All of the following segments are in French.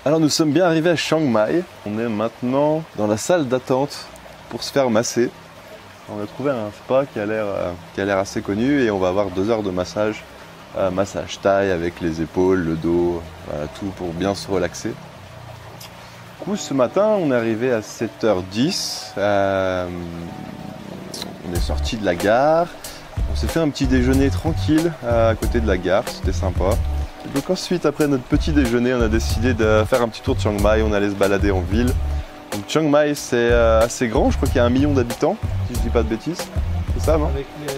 Alors nous sommes bien arrivés à Chiang Mai. On est maintenant dans la salle d'attente pour se faire masser. On a trouvé un spa qui a l'air assez connu et on va avoir 2 heures de massage. Massage taille avec les épaules, le dos, voilà, tout pour bien se relaxer. Du coup ce matin on est arrivé à 7h10. On est sorti de la gare. On s'est fait un petit déjeuner tranquille à côté de la gare, c'était sympa. Donc ensuite, après notre petit déjeuner, on a décidé de faire un petit tour de Chiang Mai, on allait se balader en ville. Donc Chiang Mai c'est assez grand, je crois qu'il y a 1 million d'habitants, si je dis pas de bêtises. C'est ça, non? Avec les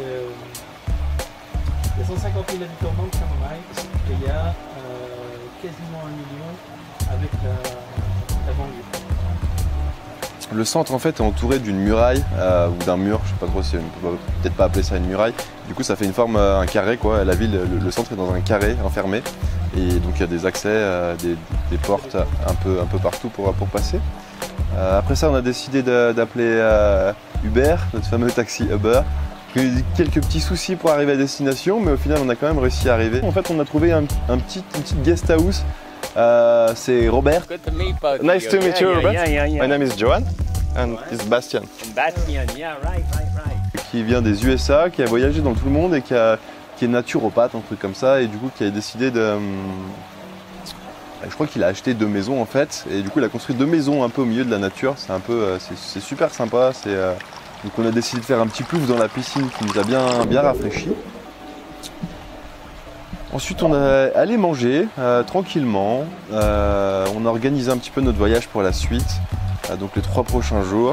150 000 habitants dans Chiang Mai, et il y a quasiment 1 million avec la banlieue. Le centre en fait est entouré d'une muraille ou d'un mur, je sais pas trop si on peut peut-être pas appeler ça une muraille. Du coup ça fait une forme, un carré quoi. La ville, le centre est dans un carré enfermé et donc il y a des accès, des portes un peu partout pour passer. Après ça on a décidé d'appeler Uber, notre fameux taxi Uber. Il y a eu quelques petits soucis pour arriver à destination, mais au final on a quand même réussi à arriver. En fait on a trouvé une petite guest house. C'est Robert. Good to meet both. Nice to meet you, Robert. Yeah. My name is Johan and this is Bastian. Bastian, yeah, right. Qui vient des USA, qui a voyagé dans tout le monde et qui est naturopathe, un truc comme ça, et du coup qui a décidé de... Je crois qu'il a acheté 2 maisons en fait, et du coup il a construit 2 maisons un peu au milieu de la nature. C'est un peu, c'est super sympa. Donc on a décidé de faire un petit plouf dans la piscine qui nous a bien rafraîchi. Ensuite on est allé manger tranquillement, on a organisé un petit peu notre voyage pour la suite, donc les 3 prochains jours.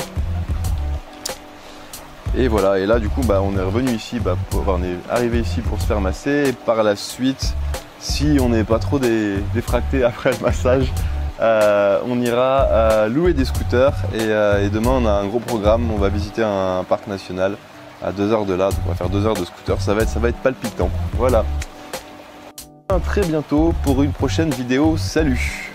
Et voilà, et là du coup on est revenu ici, on est arrivé ici pour se faire masser, et par la suite, si on n'est pas trop défracté après le massage, on ira louer des scooters, et demain on a un gros programme, on va visiter un parc national à 2 heures de là, donc on va faire 2 heures de scooter, ça va être palpitant, voilà. À très bientôt pour une prochaine vidéo, salut!